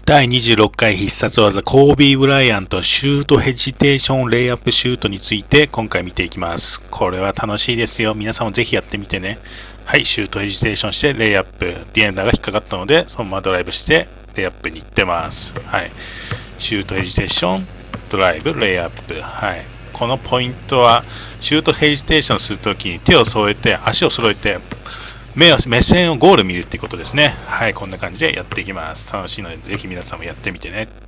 第26回必殺技コービー・ブライアントシュートヘジテーションレイアップシュートについて今回見ていきます。これは楽しいですよ。皆さんもぜひやってみてね。はい、シュートヘジテーションしてレイアップ。ディエンダーが引っかかったのでそのままドライブしてレイアップに行ってます。はい。シュートヘジテーション、ドライブ、レイアップ。はい。このポイントはシュートヘジテーションするときに手を添えて足を揃えて目線をゴール見るっていうことですね。はい、こんな感じでやっていきます。楽しいので、ぜひ皆さんもやってみてね。